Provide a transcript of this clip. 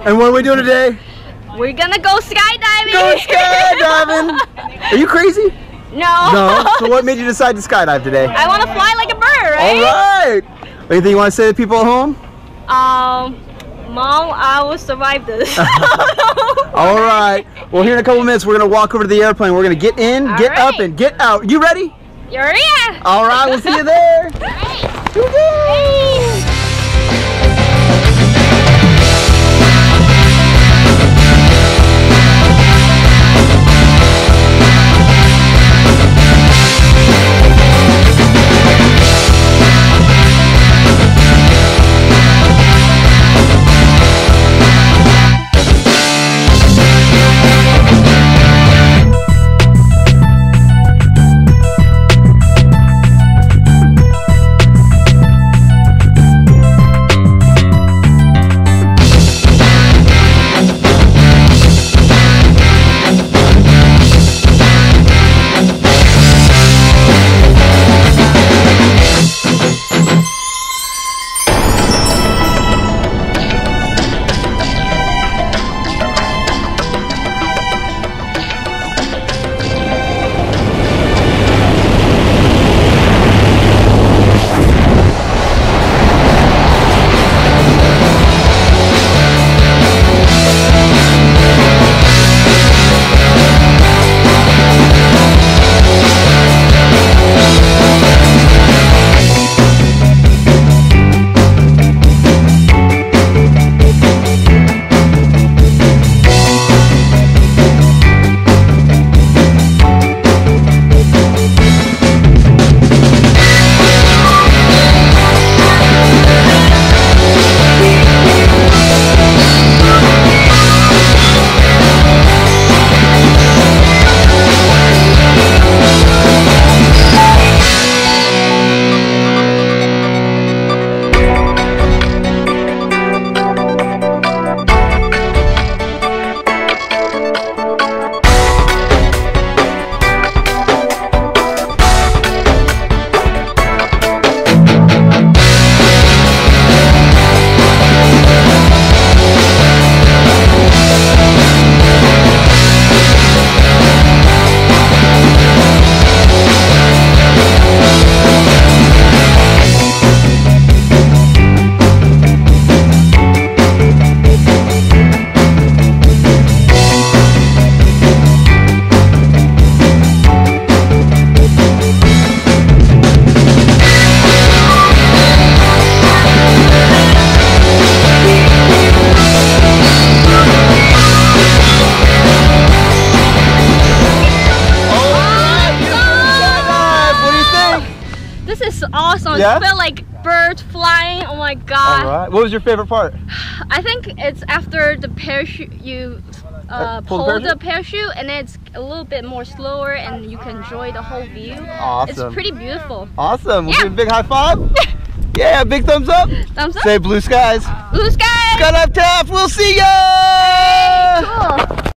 And what are we doing today? We're gonna go skydiving. Go skydiving. Are you crazy? No. No? So what made you decide to skydive today? I want to fly like a bird, right? Alright. Anything you want to say to people at home? Mom, I will survive this. Alright. Well, here in a couple minutes, we're going to walk over to the airplane. We're going to get in, get up, and get out. You ready? You ready? Alright, we'll see you there. Hey. This is awesome. Yeah? I feel like birds flying. Oh my god. Alright. What was your favorite part? I think it's after the parachute, you pull the parachute, and it's a little bit more slower and you can enjoy the whole view. Awesome. It's pretty beautiful. Awesome. We'll give a big high five. Yeah, big thumbs up. Thumbs up. Say blue skies. Blue skies. Skydive Taft. We'll see ya. Hey, cool.